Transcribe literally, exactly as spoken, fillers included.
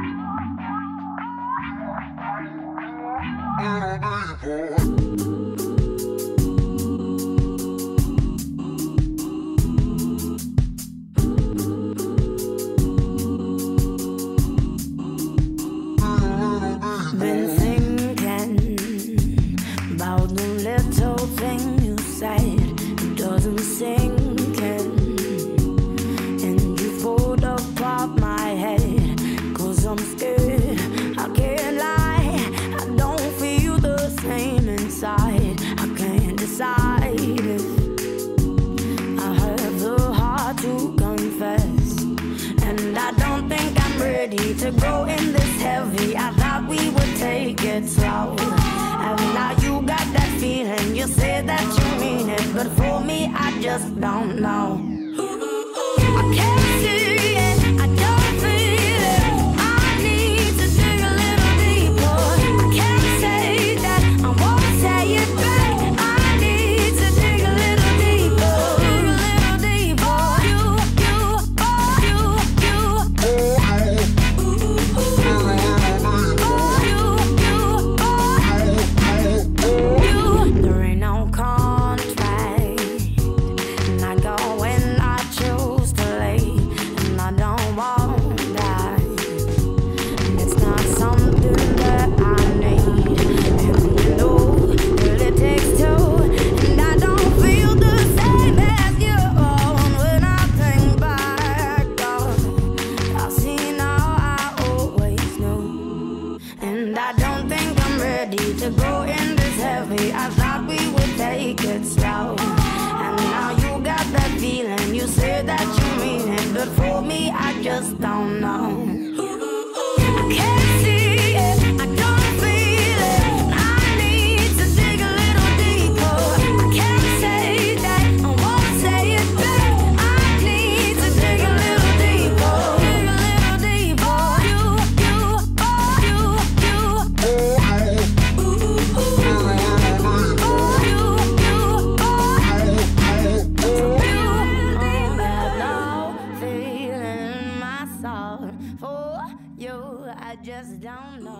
Been thinking about the little thing you said. It doesn't sink in, and you fold apart my head. Cause I'm scared, I can't lie, I don't feel the same inside. I can't decide if I have the heart to confess. And I don't think I'm ready to go in this heavy. I thought we would take it slow, and now you got that feeling. You say that you mean it, but for me I just don't know. I can't see it, I don't feel it. I need to dig a little deeper. I can't say that, I won't say it back. I need to dig a little deeper, dig a little deeper. You, you, oh, you, you, oh, you, you. There ain't no contract, and I go when I choose to leave, and I don't want that. And it's not something that I need, and you know that it takes two, and I don't feel the same as you. When I think back, oh, I see now I always knew. And I don't think I'm ready to go in this heavy. I thought we would take it slow, and now you got that feeling. You say that you mean it, but for me I just don't know. I can't see it, I don't feel it. I need to dig a little deeper. I can't say that, I won't say it back. I need to dig a little deeper, dig a little deeper. You, you, oh, you, you, oh, you, you, oh, you. Got no feeling in my soul for you. I just don't know.